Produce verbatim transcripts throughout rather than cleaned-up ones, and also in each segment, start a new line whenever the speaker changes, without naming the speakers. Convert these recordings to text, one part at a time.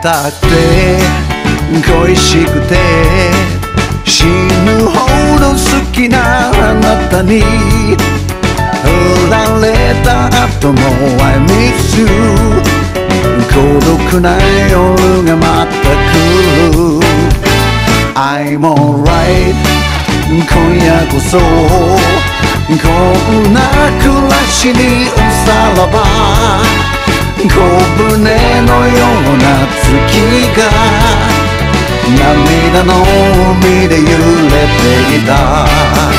たくて恋しくて死ぬほど好きなあなたに振られた後も I miss you 孤独な夜がまた来る I'm alright 今夜こそこんな暮らしにおさらば小舟のような月が涙の海で揺れていた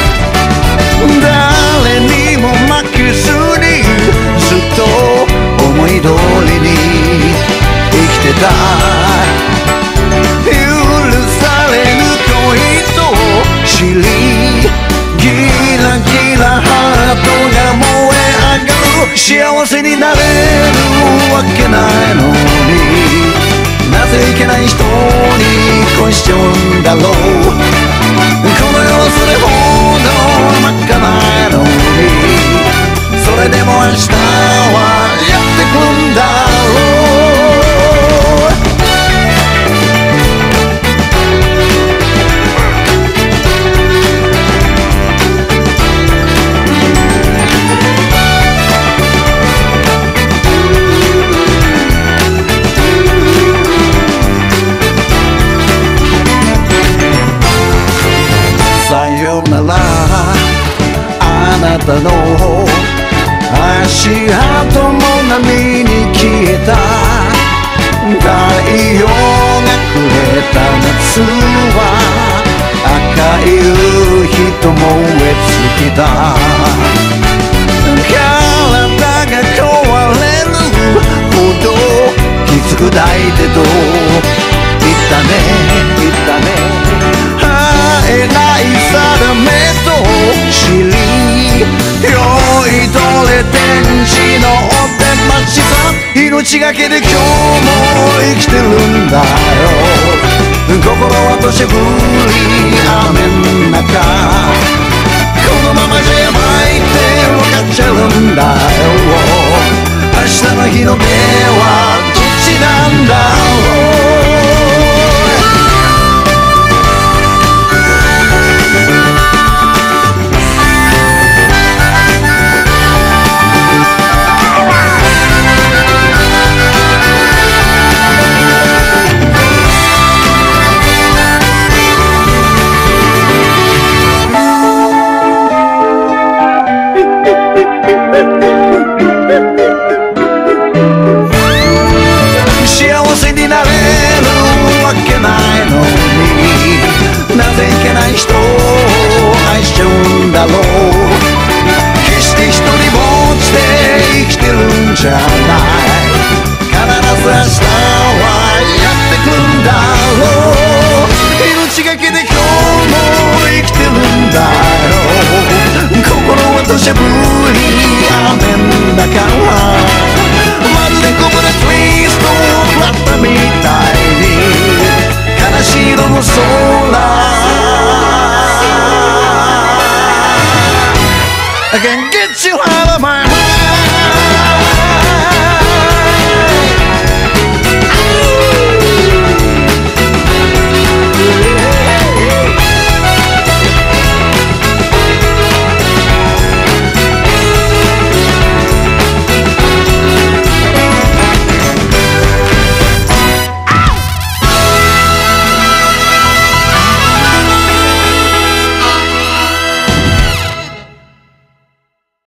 誰にも負けずにずっと思い通りに生きてた許されぬ恋と知りギラギラハートが燃え上がる幸せになれるわけないのになぜいけない人に恋しちゃうんだろうこの世はそれほど真っ赤なのにそれでも明日はやってくんだろうさよならあなたの足跡も波に消えた太陽がくれた夏は赤い夕日と燃え尽きた体が壊れるほどきつく抱いてと言ったね言ったねえない定めと知り酔いどれ天使のお手待ちさ命がけで今日も生きてるんだよ心は土砂降り雨の中このままじゃやばいって分かっちゃうんだよ明日の日の出はどっちなんだろう幸せになれるわけないのになぜいけない人を愛しちゃうんだろう決して一人ぼっちで生きてるんじゃない必ず明日はやってくんだろう命がけで今日も生きてるんだよ心は土砂降り雨の中まるでコブラツイストを食らったみたいに悲しい色の空 I can get you out of my mind